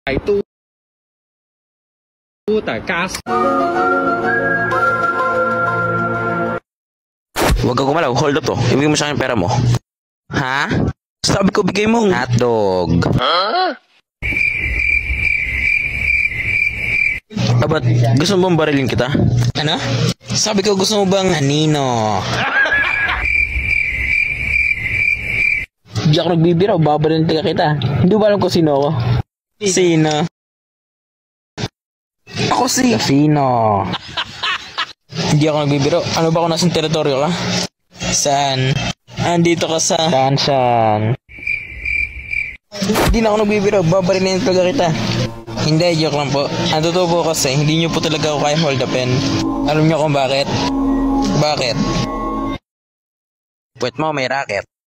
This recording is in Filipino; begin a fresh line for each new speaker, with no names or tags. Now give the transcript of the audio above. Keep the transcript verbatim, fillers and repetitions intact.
係都大家
Huwag ka gumalaw, hold up to. Ibigay mo sa akin pera mo. Ha? Sabi ko bigay mo hotdog. Huh? Abat, gusto mo bang barilin kita? Ano? Sabi ko gusto mo bang anino? Di ako nagbibiro, babarilin ka kita. Hindi ba alam ko sino ako? Sino? Ako si Sino? Hindi ako nagbibiro. Ano ba ako nasang teritoryo ka? Saan? Andito ka sa... Saan, saan? Hindi na ako nagbibiro. Babarilin talaga kita. Hindi, joke lang po. Ang totoo po kasi, hindi nyo po talaga ako kaya hold upin. Alam nyo kung bakit? Bakit? Puwet mo, may racket.